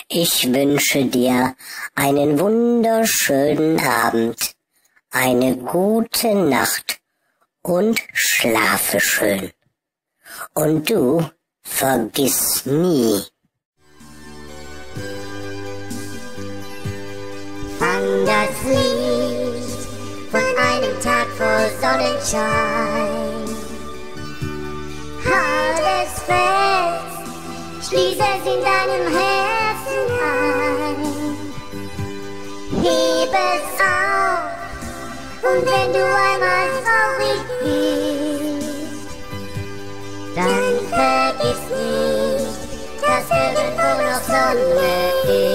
Ich wünsche dir einen wunderschönen Abend, eine gute Nacht und schlafe schön. Und du vergiss nie. Fang das Licht von einem Tag voll Sonnenschein. Halt es fest, schließ es in deinem Herzen ein. Heb es auf, und wenn du einmal traurig bist, dann vergiss nicht, dass irgendwo noch Sonne ist.